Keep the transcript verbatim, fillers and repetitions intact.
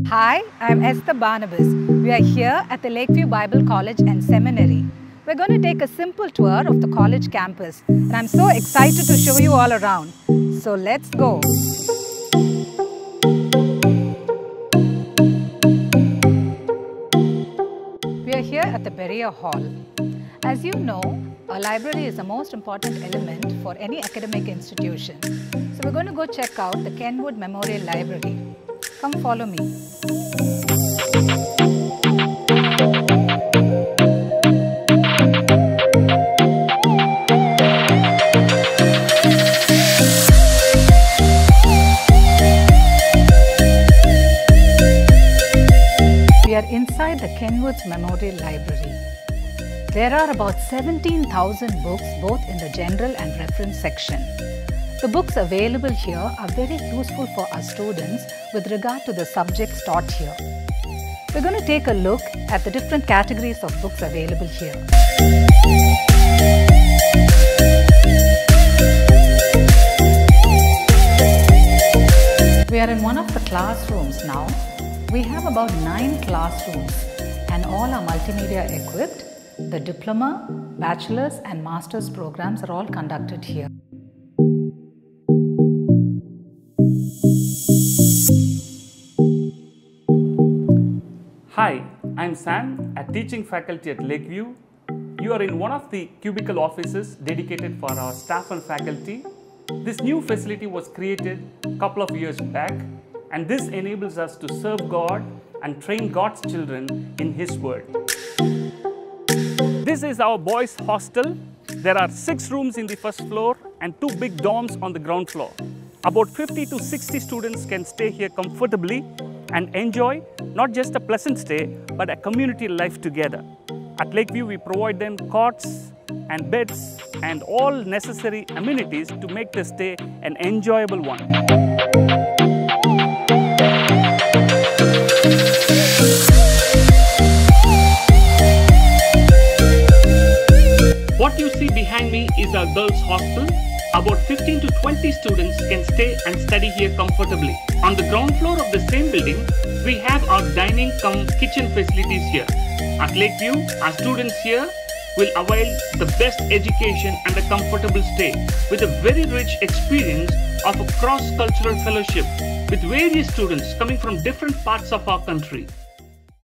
Hi, I'm Esther Barnabas. We are here at the Lakeview Bible College and Seminary. We're going to take a simple tour of the college campus, and I'm so excited to show you all around. So let's go. We are here at the Berea Hall. As you know, a library is the most important element for any academic institution. So we're going to go check out the Kenwood Memorial Library. Come follow me. We are inside the Kenwood's Memorial Library. There are about seventeen thousand books both in the general and reference section. The books available here are very useful for our students with regard to the subjects taught here. We're going to take a look at the different categories of books available here. We are in one of the classrooms now. We have about nine classrooms and all are multimedia equipped. The diploma, bachelor's and master's programs are all conducted here. Hi, I'm Sam, a teaching faculty at Lakeview. You are in one of the cubicle offices dedicated for our staff and faculty. This new facility was created a couple of years back, and this enables us to serve God and train God's children in His Word. This is our boys' hostel. There are six rooms in the first floor and two big dorms on the ground floor. About fifty to sixty students can stay here comfortably and enjoy not just a pleasant stay, but a community life together. At Lakeview, we provide them cots and beds and all necessary amenities to make the stay an enjoyable one. What you see behind me is our girls' hostel. About fifteen to twenty students can stay and study here comfortably. On the ground floor of the same building, we have our dining cum kitchen facilities here. At Lakeview, our students here will avail the best education and a comfortable stay with a very rich experience of a cross-cultural fellowship with various students coming from different parts of our country.